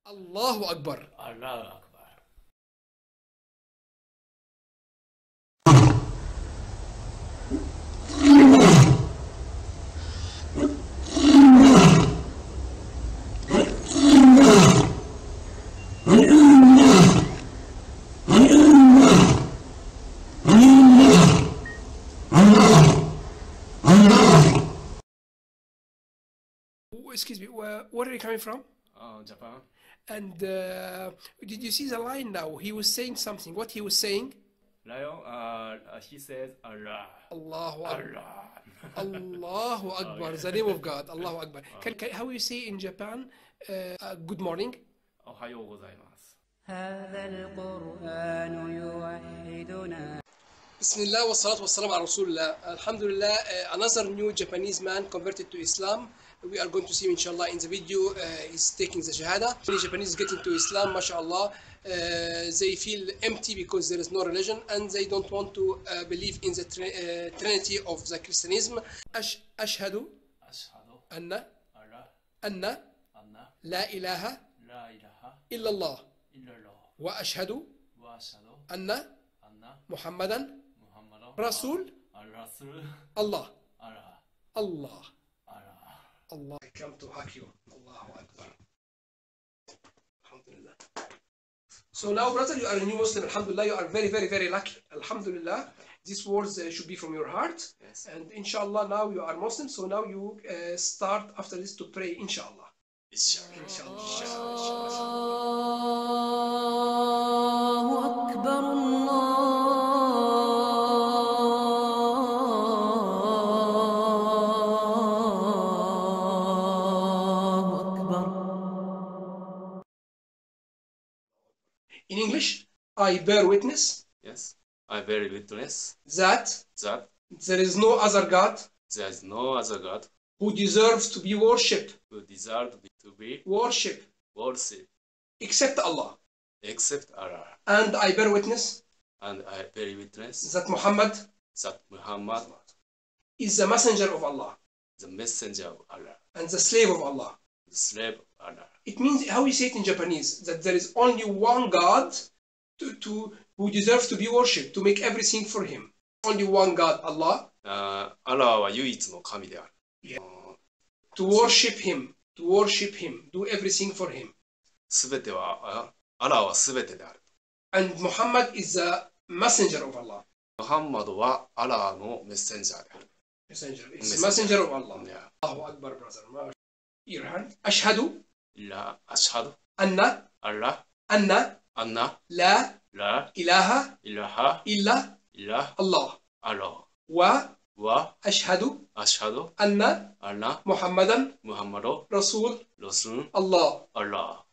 الله أكبر. الله أكبر. Excuse me, where are you coming from? Japan. And did you see the line now? He was saying something. What he was saying? Lion, he says Allah. Allahu Akbar. Allah. Allahu Akbar. The name of God. Allahu Akbar. How you say in Japan, good morning? おはようございます。 هذا القرآن يوحدنا. Bismillah wa salatu wa salam ala Rasulullah. Alhamdulillah, another new Japanese man converted to Islam. We are going to see him inshallah in the video. He's taking the Shahada. Many Japanese getting to Islam, mashallah. They feel empty because there is no religion and they don't want to believe in the Trinity of the Christianism. أشهد أشهد أن أن أن لا إله لا إله إلا الله إلا الله وأشهد وأشهد أن أن محمدا محمدا رسول الرسول الله. الله. Allah. الله. Allah. I come to hug you. Allahu Akbar. Alhamdulillah. So now, brother, you are a new Muslim. Alhamdulillah, you are very, very, very lucky. Alhamdulillah. These words should be from your heart. Yes. And inshallah, now you are Muslim. So now you start after this to pray, inshallah. Inshallah. الله أكبر الله أكبر. In English, I bear witness Yes. I bear witness that that there is no other God there is no other God who deserves to be worshipped who deserves to be worshipped worshipped except Allah. except Allah. And I bear witness And I bear witness that Muhammad that Muhammad is the messenger of Allah the messenger of Allah, and the slave of Allah. the slave of Allah. It means, how we say it in Japanese, that there is only one God who deserves to be worshipped, to make everything for him. Only one God, Allah, アラーは唯一の神である。 to worship him, do everything for him. すべては、アラーはすべてである。 And Muhammad is the messenger of Allah. ムハンマドはアラーのメッセンジャーである。 Messenger. It's the messenger of Allah. いや、 Allahu Akbar, brother. Your hand. أشهد ラ、アシハド、 أن アラ、 أن アンナ、 لا ラ、 إله イラハ、 إلا イラ、 الله アラー وأشهد は、アシハド、 أن アンナ、 محمدا ムハンマド、 رسول ロスン、 الله. アラー。